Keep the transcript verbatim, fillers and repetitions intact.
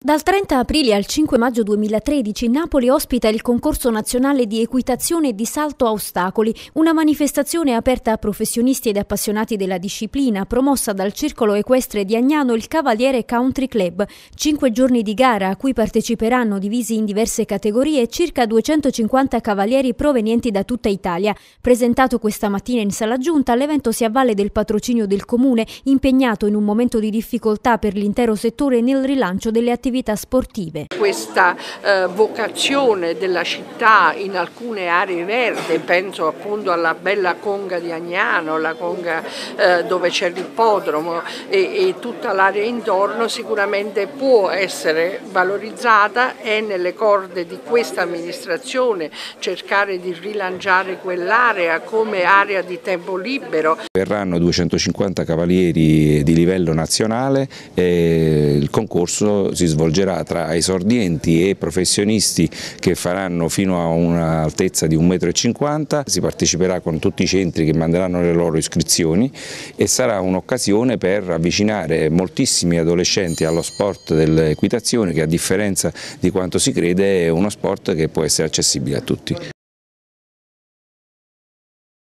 Dal trenta aprile al cinque maggio duemilatredici Napoli ospita il concorso nazionale di equitazione e di salto a ostacoli, una manifestazione aperta a professionisti ed appassionati della disciplina, promossa dal Circolo Equestre di Agnano il Cavaliere Country Club. Cinque giorni di gara a cui parteciperanno, divisi in diverse categorie, circa duecentocinquanta cavalieri provenienti da tutta Italia. Presentato questa mattina in sala giunta, l'evento si avvale del patrocinio del Comune, impegnato in un momento di difficoltà per l'intero settore nel rilancio delle attività sportive. Questa eh, vocazione della città in alcune aree verdi, penso appunto alla bella conga di Agnano, la conga eh, dove c'è l'ippodromo e, e tutta l'area intorno, sicuramente può essere valorizzata. È nelle corde di questa amministrazione cercare di rilanciare quell'area come area di tempo libero. Verranno duecentocinquanta cavalieri di livello nazionale e il concorso si svolgerà tra esordienti e professionisti che faranno fino a un'altezza di un metro e cinquanta. Si parteciperà con tutti i centri che manderanno le loro iscrizioni e sarà un'occasione per avvicinare moltissimi adolescenti allo sport dell'equitazione, che a differenza di quanto si crede è uno sport che può essere accessibile a tutti.